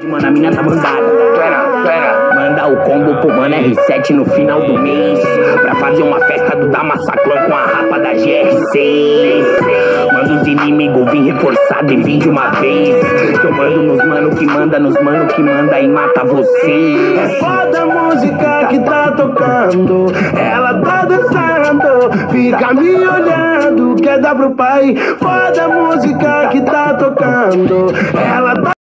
Mano, a mina tá mandada. Manda o combo pro mano R7 no final do mês, pra fazer uma festa do Damassaclan com a rapa da GR6. Manda os inimigos vir reforçado e vir de uma vez, que eu mando nos mano que manda, nos mano que manda e mata você. É foda a música que tá tocando, ela tá dançando, fica me olhando, quer dar pro pai. Foda a música que tá tocando, ela tá